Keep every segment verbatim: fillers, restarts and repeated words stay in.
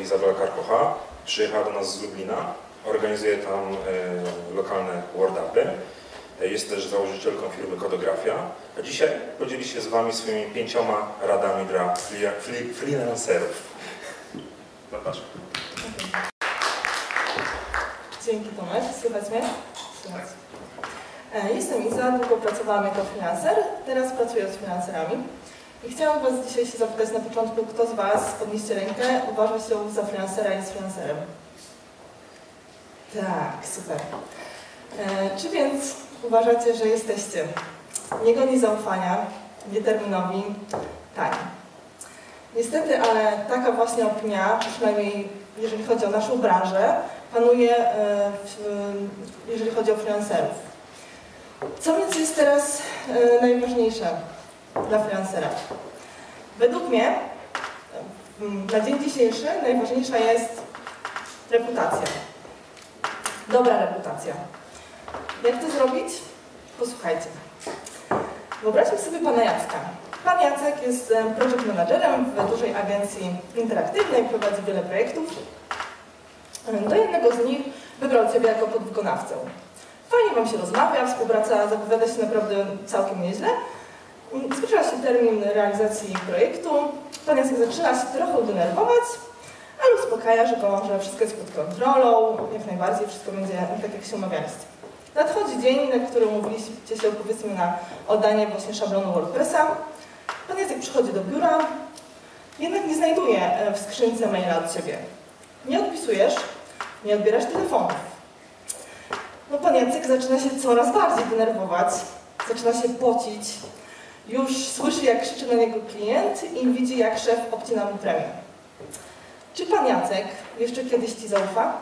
Izabela Karkocha. Przyjechała do nas z Lublina, organizuje tam e, lokalne wordupy. Jest też założycielką firmy Kodografia. A dzisiaj podzieli się z Wami swoimi pięcioma radami dla freelancerów. Zapraszam. Dzięki Tomek. Słychać mnie? Słychać. Jestem Iza, długo pracowałam jako freelancer, teraz pracuję z freelancerami. I chciałam Was dzisiaj się zapytać na początku, kto z Was, podnieście rękę, uważa się za freelancera i jest freelancerem? Tak, super. E, czy więc uważacie, że jesteście nie godni zaufania, nieterminowi? Tak. Niestety, ale taka właśnie opinia, przynajmniej jeżeli chodzi o naszą branżę, panuje, e, w, jeżeli chodzi o freelancerów. Co więc jest teraz e, najważniejsze dla freelancera? Według mnie na dzień dzisiejszy najważniejsza jest reputacja. Dobra reputacja. Jak to zrobić? Posłuchajcie. Wyobraźmy sobie pana Jacka. Pan Jacek jest project managerem w dużej agencji interaktywnej, prowadzi wiele projektów. Do jednego z nich wybrał Ciebie jako podwykonawcę. Fajnie Wam się rozmawia, współpraca zapowiada się naprawdę całkiem nieźle. Zbliża się termin realizacji projektu. Pan Jacek zaczyna się trochę denerwować, ale uspokaja, że, go, że wszystko jest pod kontrolą, jak najbardziej wszystko będzie tak, jak się umawialiście. Nadchodzi dzień, na który umówiliście się, powiedzmy, na oddanie właśnie szablonu WordPressa. Pan Jacek przychodzi do biura, jednak nie znajduje w skrzynce maila od Ciebie. Nie odpisujesz, nie odbierasz telefonów. No, pan Jacek zaczyna się coraz bardziej denerwować, zaczyna się pocić, już słyszy, jak krzyczy na niego klient i widzi, jak szef obcina mu premię. Czy pan Jacek jeszcze kiedyś Ci zaufa?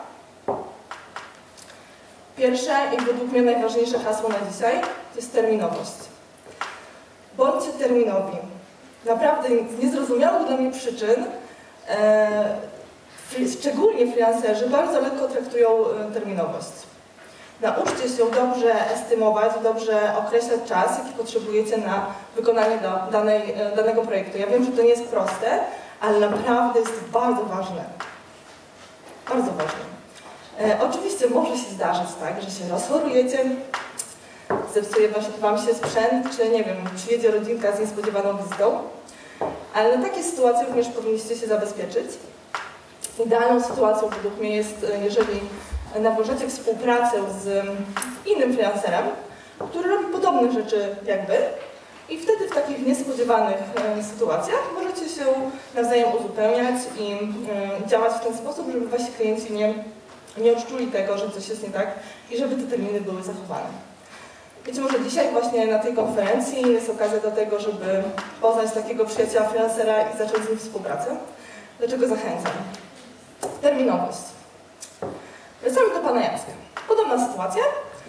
Pierwsze i według mnie najważniejsze hasło na dzisiaj to jest terminowość. Bądźcie terminowi. Naprawdę z niezrozumiałych dla mnie przyczyn, e, szczególnie freelancerzy, bardzo lekko traktują e, terminowość. Nauczcie się dobrze estymować, dobrze określać czas, jaki potrzebujecie na wykonanie do danej, danego projektu. Ja wiem, że to nie jest proste, ale naprawdę jest to bardzo ważne. Bardzo ważne. E, oczywiście może się zdarzyć tak, że się rozchorujecie, zepsuje Wam się sprzęt, czy nie wiem, przyjedzie rodzinka z niespodziewaną wizytą, ale na takie sytuacje również powinniście się zabezpieczyć. Idealną sytuacją według mnie jest, jeżeli nawiążecie współpracę z innym freelancerem, który robi podobne rzeczy jak Wy i wtedy w takich niespodziewanych e, sytuacjach możecie się nawzajem uzupełniać i e, działać w ten sposób, żeby Wasi klienci nie, nie odczuli tego, że coś jest nie tak i żeby te terminy były zachowane. Być może dzisiaj właśnie na tej konferencji jest okazja do tego, żeby poznać takiego przyjaciela freelancera i zacząć z nim współpracę. Do czego zachęcam? Terminowość. Wracamy do pana Jacka. Podobna sytuacja,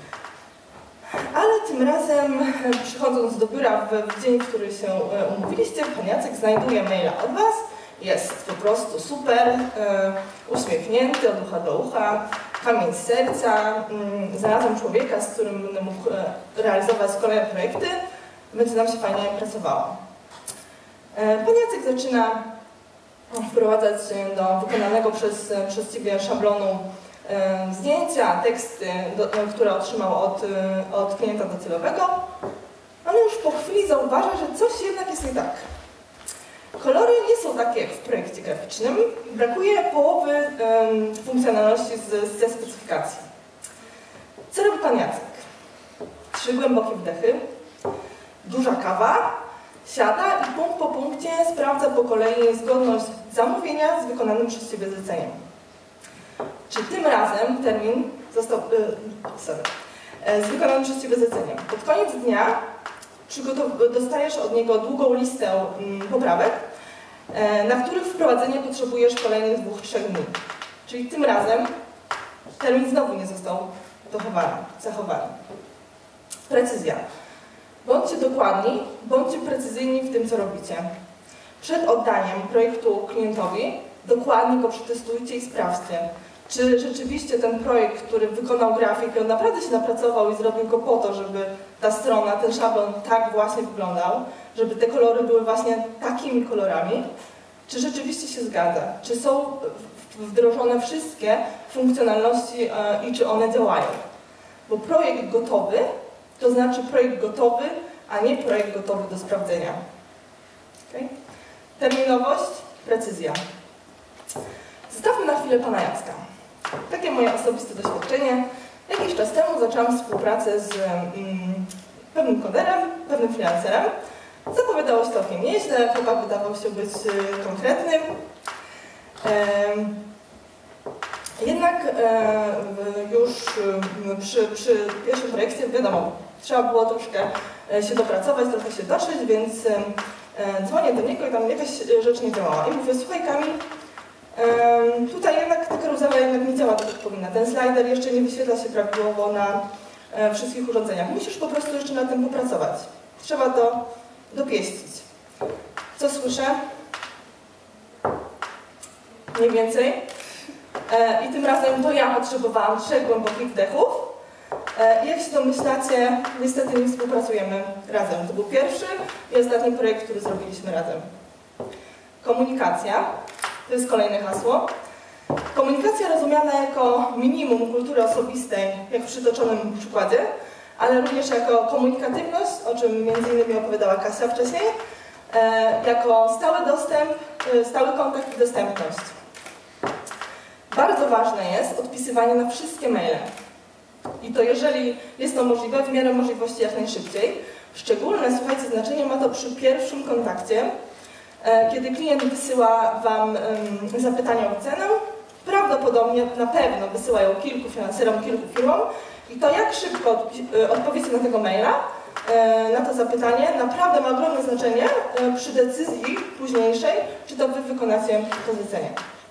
ale tym razem przychodząc do biura w dzień, w który się umówiliście, pan Jacek znajduje maila od Was, jest po prostu super, uśmiechnięty od ucha do ucha, kamień z serca, znalazłem człowieka, z którym będę mógł realizować kolejne projekty, będzie nam się fajnie pracowało. Pan Jacek zaczyna wprowadzać do wykonanego przez, przez Ciebie szablonu zdjęcia, teksty, do, które otrzymał od, od klienta docelowego, ale już po chwili zauważa, że coś jednak jest nie tak. Kolory nie są takie jak w projekcie graficznym, brakuje połowy um, funkcjonalności z, ze specyfikacji. Co robi pan Jacek? Trzy głębokie wdechy, duża kawa, siada i punkt po punkcie sprawdza po kolei zgodność zamówienia z wykonanym przez Ciebie zleceniem. Czy tym razem termin został yy, sorry, z wykonanym przez Ciebie zleceniem? Pod koniec dnia dostajesz od niego długą listę yy, poprawek, yy, na których wprowadzenie potrzebujesz kolejnych dwóch, trzech dni. Czyli tym razem termin znowu nie został dochowany, zachowany. Precyzja. Bądźcie dokładni, bądźcie precyzyjni w tym, co robicie. Przed oddaniem projektu klientowi dokładnie go przetestujcie i sprawdźcie, czy rzeczywiście ten projekt, który wykonał grafik, on naprawdę się napracował i zrobił go po to, żeby ta strona, ten szablon tak właśnie wyglądał, żeby te kolory były właśnie takimi kolorami, czy rzeczywiście się zgadza, czy są wdrożone wszystkie funkcjonalności i czy one działają. Bo projekt gotowy to znaczy projekt gotowy, a nie projekt gotowy do sprawdzenia. Okay? Terminowość, precyzja. Zostawmy na chwilę pana Jacka. Takie moje osobiste doświadczenie. Jakiś czas temu zaczęłam współpracę z mm, pewnym koderem, pewnym freelancerem. Zapowiadało się całkiem nieźle, chłopak wydawał się być y, konkretnym. Ehm, jednak e, już y, przy, przy pierwszym projekcie, wiadomo, trzeba było troszkę się dopracować, trochę się doszyć, więc e, dzwonię do niego i tam jakaś rzecz nie działała. I mówię, słuchaj Kamil, e, tutaj jednak ta karuzela jednak nie działa tak jak powinna. Ten slider jeszcze nie wyświetla się prawidłowo na e, wszystkich urządzeniach. Musisz po prostu jeszcze nad tym popracować. Trzeba to dopieścić. Co słyszę? Mniej więcej. E, I tym razem to ja potrzebowałam trzech głębokich wdechów. E, jak się domyślacie, niestety nie współpracujemy razem. To był pierwszy i ostatni projekt, który zrobiliśmy razem. Komunikacja. To jest kolejne hasło. Komunikacja rozumiana jako minimum kultury osobistej, jak w przytoczonym przykładzie, ale również jako komunikatywność, o czym między innymi opowiadała Kasia wcześniej, e, jako stały dostęp, e, stały kontakt i dostępność. Bardzo ważne jest odpisywanie na wszystkie maile. I to jeżeli jest to możliwe, w miarę możliwości jak najszybciej. Szczególne, słuchajcie, znaczenie ma to przy pierwszym kontakcie, e, kiedy klient wysyła Wam um, zapytanie o cenę. Prawdopodobnie, na pewno wysyłają kilku freelancerom, kilku firmom. I to, jak szybko odpowiecie na tego maila, na to zapytanie, naprawdę ma ogromne znaczenie przy decyzji późniejszej, czy to Wy wykonacie to zlecenie.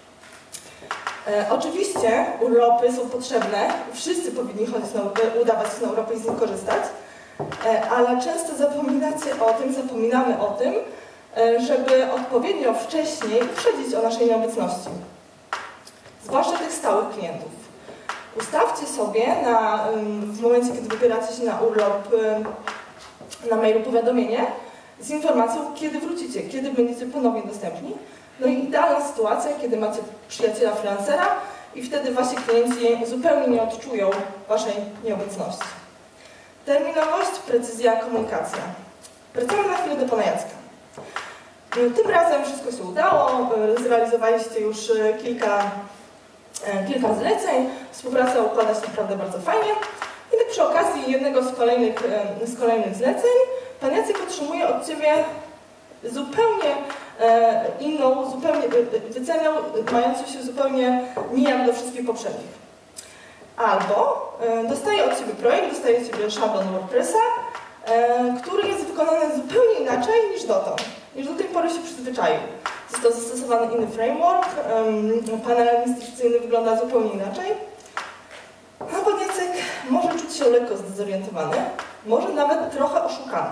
Oczywiście urlopy są potrzebne, wszyscy powinni chodzić na, udawać się na urlopy i z nich korzystać, ale często zapominacie o tym, zapominamy o tym, żeby odpowiednio wcześniej uprzedzić o naszej nieobecności. Zwłaszcza tych stałych klientów. Ustawcie sobie na, w momencie, kiedy wybieracie się na urlop, na mailu powiadomienie z informacją, kiedy wrócicie, kiedy będziecie ponownie dostępni. No i idealna sytuacja, kiedy macie przyjaciela freelancera i wtedy wasi klienci zupełnie nie odczują waszej nieobecności. Terminowość, precyzja, komunikacja. Wracamy na chwilę do pana Jacka. Tym razem wszystko się udało, zrealizowaliście już kilka kilka zleceń, współpraca układa się naprawdę bardzo fajnie. I tak przy okazji jednego z kolejnych, z kolejnych zleceń pan Jacek otrzymuje od Ciebie zupełnie inną, zupełnie wycenę mającą się zupełnie nijak do wszystkich poprzednich. Albo dostaje od Ciebie projekt, dostaje od Ciebie szablon WordPressa, który jest wykonany zupełnie inaczej niż dotąd, niż do tej pory się przyzwyczaił. Został zastosowany inny framework, um, panel instrukcyjny wygląda zupełnie inaczej. A pan Jacek może czuć się lekko zdezorientowany, może nawet trochę oszukany.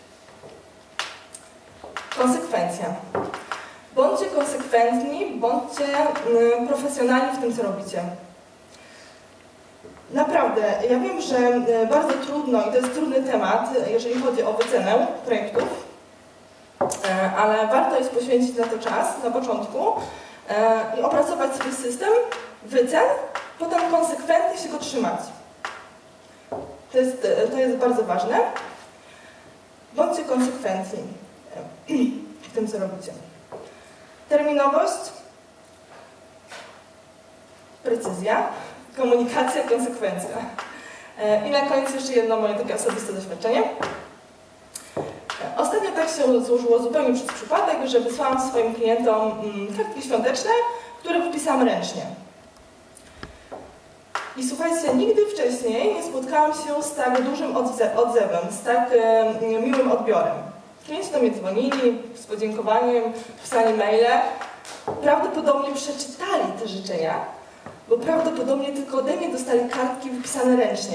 Konsekwencja. Bądźcie konsekwentni, bądźcie y, profesjonalni w tym, co robicie. Naprawdę, ja wiem, że y, bardzo trudno i to jest trudny temat, jeżeli chodzi o wycenę projektów, ale warto jest poświęcić na to czas na początku i opracować sobie system wycen, potem konsekwentnie się go trzymać. To jest, to jest bardzo ważne. Bądźcie konsekwentni w tym, co robicie. Terminowość, precyzja, komunikacja, konsekwencja. I na koniec jeszcze jedno moje takie osobiste doświadczenie. Ostatnio tak się złożyło zupełnie przez przypadek, że wysłałam swoim klientom kartki świąteczne, które wypisałam ręcznie. I słuchajcie, nigdy wcześniej nie spotkałam się z tak dużym odzewem, z tak miłym odbiorem. Klienci do mnie dzwonili z podziękowaniem, pisali maile. Prawdopodobnie przeczytali te życzenia, bo prawdopodobnie tylko ode mnie dostali kartki wypisane ręcznie.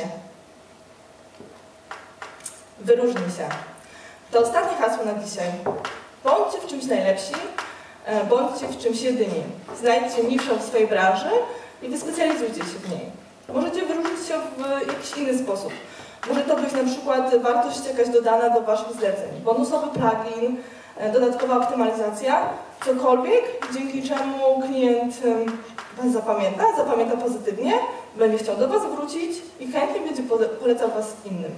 Wyróżnij się. To ostatnie hasło na dzisiaj. Bądźcie w czymś najlepsi, bądźcie w czymś jedyni. Znajdźcie niszę w swojej branży i wyspecjalizujcie się w niej. Możecie wyróżnić się w jakiś inny sposób. Może to być na przykład wartość jakaś dodana do waszych zleceń, bonusowy plugin, dodatkowa optymalizacja, cokolwiek, dzięki czemu klient Was zapamięta, zapamięta pozytywnie, będzie chciał do Was wrócić i chętnie będzie polecał Was innym.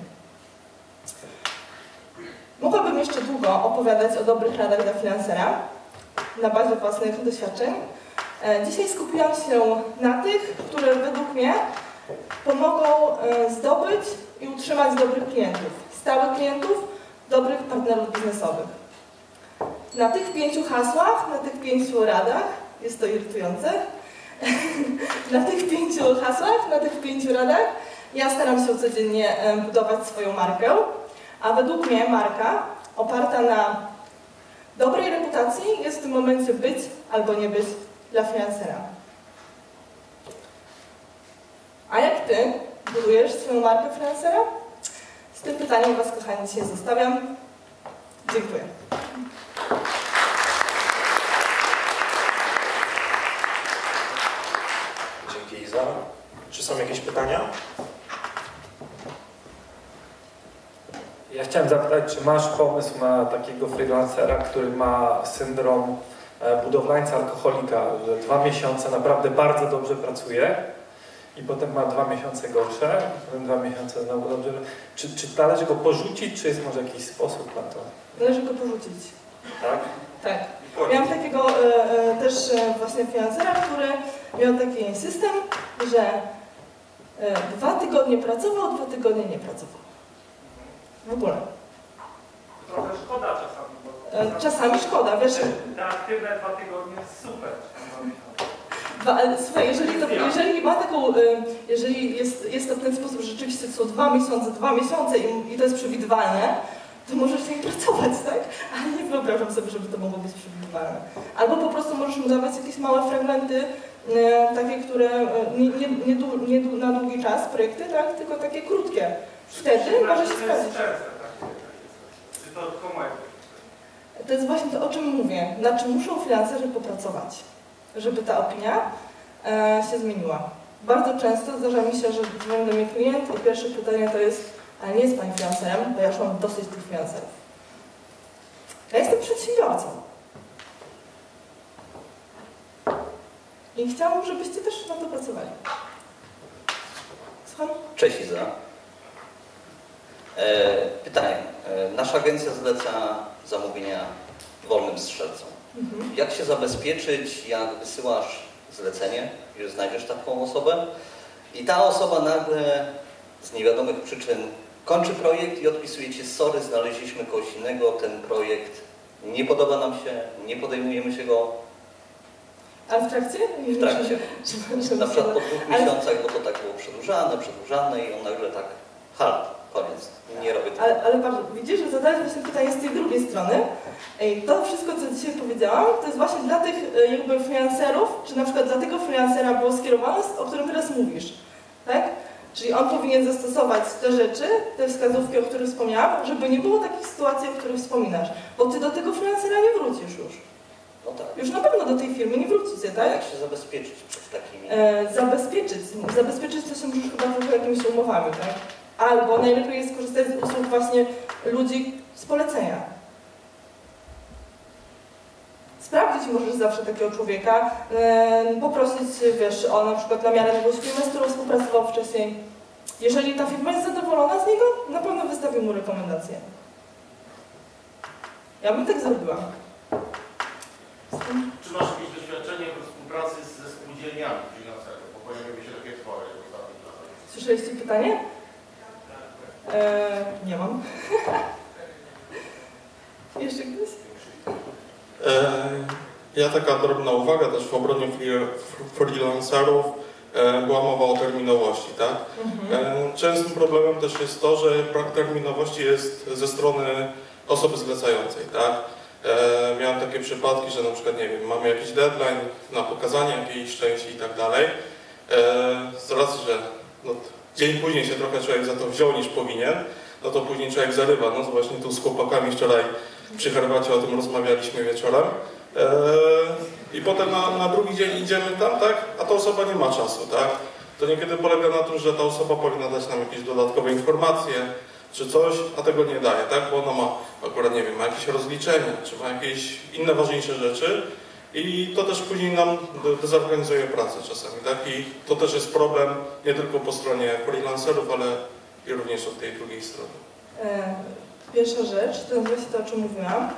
Mogłabym jeszcze długo opowiadać o dobrych radach dla freelancera na bazie własnych doświadczeń. Dzisiaj skupiłam się na tych, które według mnie pomogą zdobyć i utrzymać dobrych klientów, stałych klientów, dobrych partnerów biznesowych. Na tych pięciu hasłach, na tych pięciu radach, jest to irytujące, na tych pięciu hasłach, na tych pięciu radach ja staram się codziennie budować swoją markę, a według mnie marka oparta na dobrej reputacji jest w tym momencie być albo nie być dla freelancera. A jak Ty budujesz swoją markę freelancera? Z tym pytaniem Was, kochani, dzisiaj zostawiam. Dziękuję. Dzięki, Iza. Czy są jakieś pytania? Ja chciałem zapytać, czy masz pomysł na takiego freelancera, który ma syndrom budowlańca alkoholika, że dwa miesiące naprawdę bardzo dobrze pracuje i potem ma dwa miesiące gorsze, potem dwa miesiące znowu dobrze. Czy, czy należy go porzucić, czy jest może jakiś sposób na to? Należy go porzucić. Tak? Tak. Miałam takiego e, e, też e, właśnie freelancera, który miał taki system, że e, dwa tygodnie pracował, dwa tygodnie nie pracował. W ogóle. Trochę szkoda czasami. Bo E, czasami szkoda, wiesz. te aktywne dwa tygodnie jest super. Dwa, ale słuchaj, jeżeli, to, jeżeli ma taką, e, jeżeli jest, jest to w ten sposób, że rzeczywiście to są dwa miesiące, dwa miesiące i, i to jest przewidywalne, to możesz z nim pracować, tak? Ale nie wyobrażam sobie, żeby to mogło być przewidywalne. Albo po prostu możesz mu dawać jakieś małe fragmenty, e, takie, które e, nie, nie, nie, dłu, nie dłu, na długi czas, projekty, tak? Tylko takie krótkie. Wtedy może się sprawdzić. Czy to komu? To jest właśnie to, o czym mówię. Na czym muszą freelancerzy popracować, żeby ta opinia e, się zmieniła. Bardzo często zdarza mi się, że dzwoni do mnie klient i pierwsze pytanie to jest: ale nie jest Pani freelancerem, bo ja już mam dosyć tych freelancerów. Ja jestem przedsiębiorcą. I chciałam, żebyście też na to pracowali. Słucham? Cześć Iza. E, pytanie. E, nasza agencja zleca zamówienia wolnym strzelcom. Mhm. Jak się zabezpieczyć, jak wysyłasz zlecenie, że znajdziesz taką osobę i ta osoba nagle z niewiadomych przyczyn kończy projekt i odpisuje Ci: sorry, znaleźliśmy kogoś innego, ten projekt nie podoba nam się, nie podejmujemy się go. Ale w trakcie? W trakcie. Na przykład po dwóch miesiącach, bo to tak było przedłużane, przedłużane i on nagle tak, halt, koniec, nie robię tego. Ale, ale patrz, widzisz, że zadałeś właśnie pytanie z tej drugiej strony. Ej, to wszystko, co dzisiaj powiedziałam, to jest właśnie dla tych jakby freelancerów, czy na przykład dla tego freelancera było skierowane, o którym teraz mówisz, tak? Czyli on powinien zastosować te rzeczy, te wskazówki, o których wspomniałam, żeby nie było takich sytuacji, o których wspominasz. Bo Ty do tego freelancera nie wrócisz już. No tak. Już na pewno do tej firmy nie wrócicie, tak? A jak się zabezpieczyć przed takimi? E, zabezpieczyć. Zabezpieczyć to się możesz chyba tylko jakimiś umowami, tak? Albo najlepiej jest korzystać z usług właśnie ludzi z polecenia. Sprawdzić możesz zawsze takiego człowieka, e, poprosić, wiesz, o na przykład na miarę jakąś firmę, z którą współpracował wcześniej. Jeżeli ta firma jest zadowolona z niego, na pewno wystawi mu rekomendację. Ja bym tak zrobiła. Czy masz jakieś doświadczenie w współpracy ze spółdzielniami freelancerów? Bo pojawiły się takie twory w ostatnich latach. Słyszeliście pytanie? Eee, nie mam. Jeszcze ktoś? Ja taka drobna uwaga też w obronie freelancerów. Była mowa o terminowości, tak? Mhm. Częstym problemem też jest to, że brak terminowości jest ze strony osoby zlecającej, tak? E, miałem takie przypadki, że na przykład, nie wiem, mamy jakiś deadline na pokazanie jakiejś części i tak dalej. E, z racji, że no, dzień później się trochę człowiek za to wziął niż powinien, no to później człowiek zarywa. No właśnie tu z chłopakami wczoraj przy herbacie o tym rozmawialiśmy wieczorem. E, I potem na, na drugi dzień idziemy tam, tak? A ta osoba nie ma czasu, tak? To niekiedy polega na tym, że ta osoba powinna dać nam jakieś dodatkowe informacje, czy coś, a tego nie daje, tak? Bo ona ma akurat, nie wiem, ma jakieś rozliczenia, czy ma jakieś inne ważniejsze rzeczy i to też później nam dezorganizuje pracę czasami, tak? I to też jest problem nie tylko po stronie freelancerów, ale i również od tej drugiej strony. Pierwsza rzecz, to jest to, o czym mówiłam.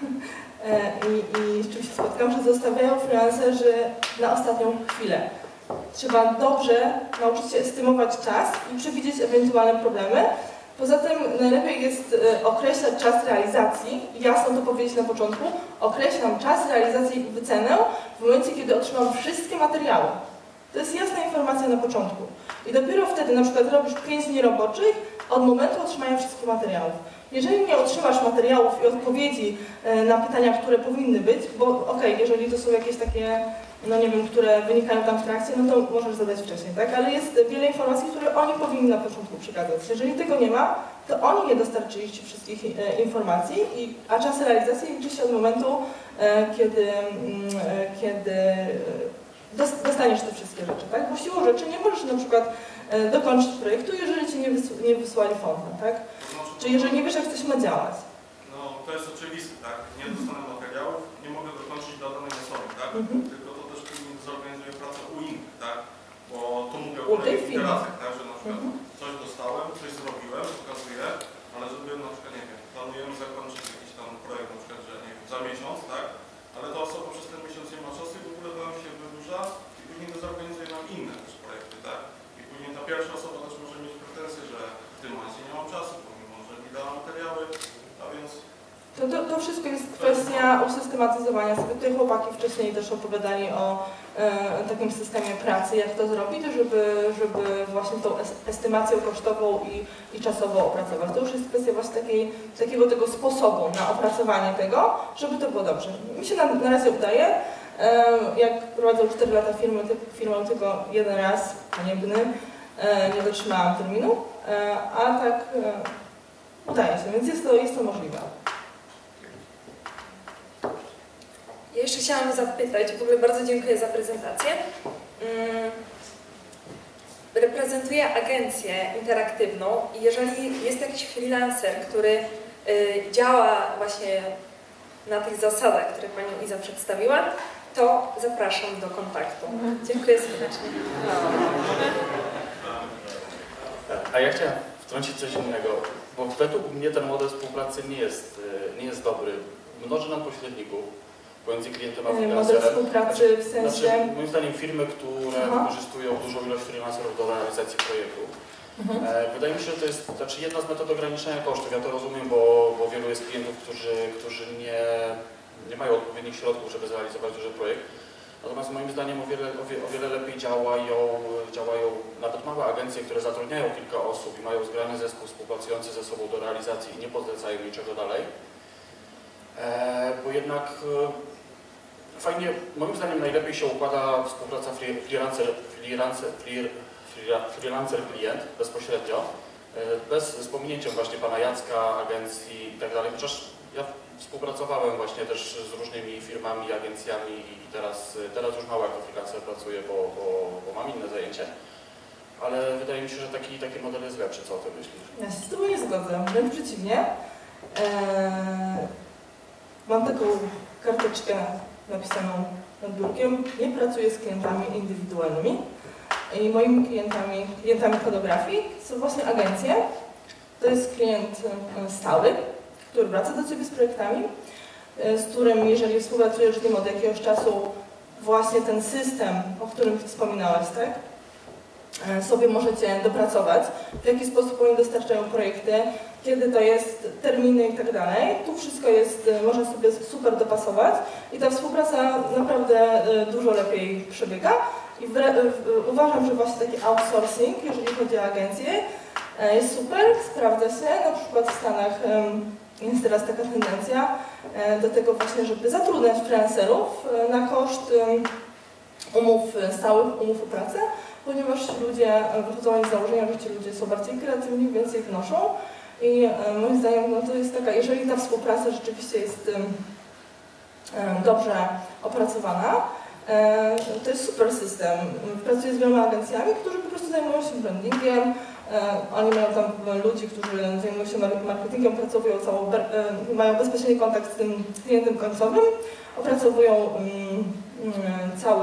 I, I z czym się spotkałam, że zostawiają freelancerzy na ostatnią chwilę. Trzeba dobrze nauczyć się estymować czas i przewidzieć ewentualne problemy. Poza tym najlepiej jest określać czas realizacji, jasno to powiedzieć na początku, określam czas realizacji i wycenę w momencie, kiedy otrzymam wszystkie materiały. To jest jasna informacja na początku. I dopiero wtedy na przykład robisz pięć dni roboczych od momentu otrzymania wszystkich materiałów. Jeżeli nie otrzymasz materiałów i odpowiedzi na pytania, które powinny być, bo okej, okay, jeżeli to są jakieś takie, no nie wiem, które wynikają tam w trakcie, no to możesz zadać wcześniej, tak? Ale jest wiele informacji, które oni powinni na początku przekazać. Jeżeli tego nie ma, to oni nie dostarczyli Ci wszystkich informacji, i, a czas realizacji liczy się od momentu, kiedy, kiedy dostaniesz te wszystkie rzeczy, tak? Bo siłą rzeczy nie możesz na przykład dokończyć projektu, jeżeli Ci nie, wysł nie wysłali fonda, tak? Czy jeżeli nie wiesz, jak coś ma działać. No, to jest oczywiste, tak? Nie dostanę materiałów, nie mogę dokończyć dla danej osoby, tak? Mhm. Tylko to też później zorganizuje pracę u innych, tak? Bo tu mówię U o tej integracjach, tak? Że na przykład Mhm. coś dostałem, coś zrobiłem, pokazuję, ale zrobiłem na przykład, nie wiem, planujemy zakończyć jakiś tam projekt, na przykład, że nie wiem, za miesiąc, tak? Ale ta osoba przez ten miesiąc nie ma czasu i w ogóle to nam się wydłuża i później to zorganizuje nam inne też projekty, tak? I później ta pierwsza osoba też może mieć pretensje, że w tym momencie nie mam czasu, pomimo że mi dała materiały, a więc... To, to, to wszystko jest kwestia usystematyzowania sobie. Tutaj chłopaki wcześniej też opowiadali o e, takim systemie pracy, jak to zrobić, żeby, żeby właśnie tą estymacją kosztową i, i czasową opracować. To już jest kwestia właśnie takiej, takiego tego sposobu na opracowanie tego, żeby to było dobrze. Mi się na, na razie udaje. E, jak prowadzę cztery lata firmy, ty, firmę, tylko jeden raz, haniebny, e, nie dotrzymałam terminu, e, a tak e, udaje się, więc jest to, jest to możliwe. Ja jeszcze chciałam zapytać, w ogóle bardzo dziękuję za prezentację. Hmm. Reprezentuję agencję interaktywną i jeżeli jest jakiś freelancer, który y, działa właśnie na tych zasadach, które Pani Iza przedstawiła, to zapraszam do kontaktu. Dziękuję serdecznie. A ja chciałem wtrącić coś innego, bo według mnie ten model współpracy nie jest, nie jest dobry. Mnoży nam pośredników pomiędzy klientem a freelancerem. Model współpracy w sensie... Znaczy, moim zdaniem firmy, które Aha. wykorzystują dużą ilość freelancerów do realizacji projektu. Mhm. E, wydaje mi się, że to jest znaczy jedna z metod ograniczenia kosztów. Ja to rozumiem, bo, bo wielu jest klientów, którzy, którzy nie, nie mają odpowiednich środków, żeby zrealizować duży projekt. Natomiast moim zdaniem o wiele, o wie, o wiele lepiej działają, działają nawet małe agencje, które zatrudniają kilka osób i mają zgrany zespół współpracujący ze sobą do realizacji i nie podlecają niczego dalej. E, bo jednak e, fajnie, moim zdaniem najlepiej się układa współpraca freelancer, freelancer, freelancer klient bezpośrednio, e, bez, z pominięciem właśnie pana Jacka, agencji i tak dalej, chociaż ja współpracowałem właśnie też z różnymi firmami, agencjami i teraz, teraz już mało jako freelancer pracuję, bo, bo, bo mam inne zajęcie. Ale wydaje mi się, że taki, taki model jest lepszy. Co o tym myślisz? Ja się z Tobą nie zgodzę, wręcz przeciwnie. Eee, mam taką karteczkę napisaną nad biurkiem. Nie pracuję z klientami indywidualnymi. I moimi klientami, klientami kodografii są właśnie agencje. To jest klient stały, który wraca do Ciebie z projektami, z którym, jeżeli współpracujesz z nim od jakiegoś czasu, właśnie ten system, o którym wspominałaś, tak? sobie możecie dopracować, w jaki sposób oni dostarczają projekty, kiedy to jest, terminy i tak dalej. Tu wszystko jest, można sobie super dopasować i ta współpraca naprawdę dużo lepiej przebiega. I w, w, uważam, że właśnie taki outsourcing, jeżeli chodzi o agencje, jest super, sprawdza się. Na przykład w Stanach jest teraz taka tendencja do tego właśnie, żeby zatrudniać freelancerów na koszt umów stałych, umów o pracę, ponieważ ludzie wychodzą z założenia, że ci ludzie są bardziej kreatywni, więcej wnoszą i moim zdaniem no to jest taka, jeżeli ta współpraca rzeczywiście jest dobrze opracowana, to jest super system. Pracuję z wieloma agencjami, którzy po prostu zajmują się brandingiem, Oni mają tam ludzi, którzy zajmują się marketingiem, pracowują całą, mają bezpośredni kontakt z tym klientem końcowym, opracowują cały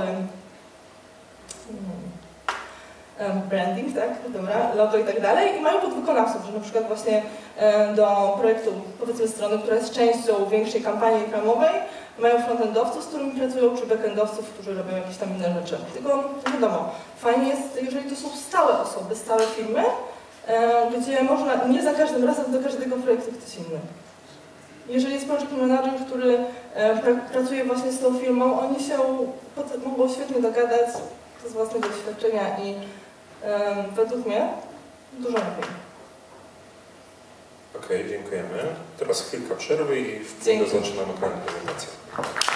branding, tak, dobra, logo i tak dalej i mają podwykonawców, że na przykład właśnie do projektu, powiedzmy strony, która jest częścią większej kampanii reklamowej, mają frontendowców, z którymi pracują, czy backendowców, którzy robią jakieś tam inne rzeczy. Tylko wiadomo, fajnie jest, jeżeli to są stałe osoby, stałe firmy, gdzie można nie za każdym razem do każdego projektu ktoś inny. Jeżeli jest project manager, który pra pracuje właśnie z tą firmą, oni się mogą świetnie dogadać z własnego doświadczenia i um, według mnie dużo lepiej. Okej, okay, dziękujemy. Teraz chwilka przerwy i w chwilę zaczynamy kolejną prezentację.